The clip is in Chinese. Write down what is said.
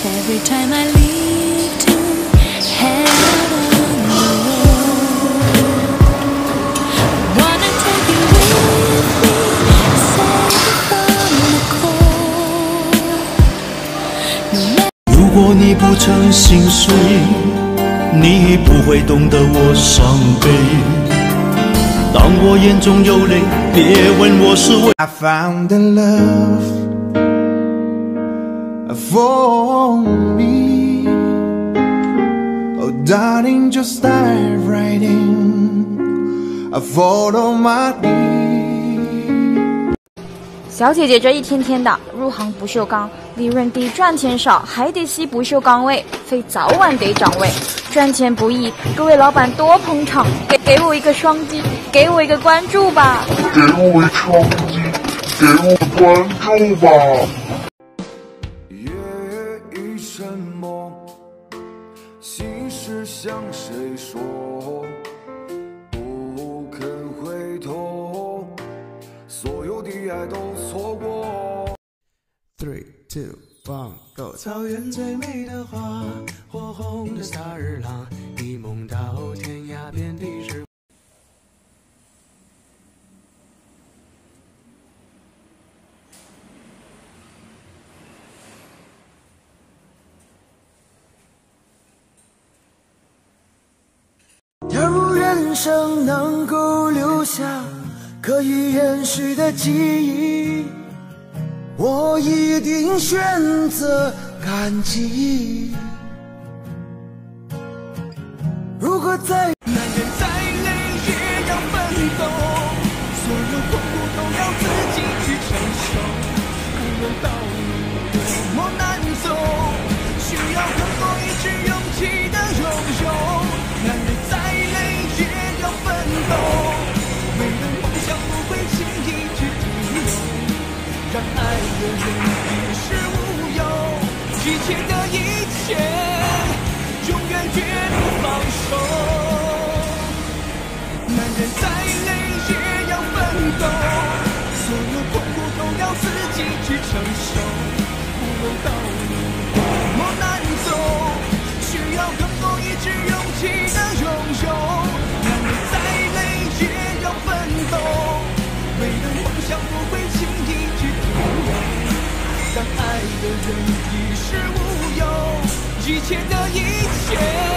Every time I leave to head out on the road, wanna take you with me, save you from the cold. 如果你不曾心碎，你不会懂得我伤悲。当我眼中有泪，别问我是为。I found a love for me. Oh, darling, just dive right in. I follow my lead. 小姐姐这一天天的入行不锈钢，利润低，赚钱少，还得吸不锈钢味，非早晚得涨位。赚钱不易，各位老板多捧场，给我一个双击，给我一个关注吧。 给我一双击，给我关注吧。 夜已沉默，心事向谁说？不肯回头，所有的爱都错过。 3、2、1、Go！ 草原最美的花，火红的萨日朗，一梦到天涯遍地是。 假如人生能够留下可以延续的记忆，我一定选择感激。如果再男人再累也要奋斗，所有痛苦都要自己去承受。无论道路多么难走，需要更多意志勇气的拥有。男人再累也要奋斗，为了梦想不会轻易去停留，让爱的人于事无忧，一切的一切永远绝不放手。男人再累也要奋斗，所有痛苦都要自己去承受。无论道路多么难走，需要更多意志勇气的拥有。男人再累也要奋斗，为了梦想不会轻易去停留，让爱的人于事无忧，一切的一切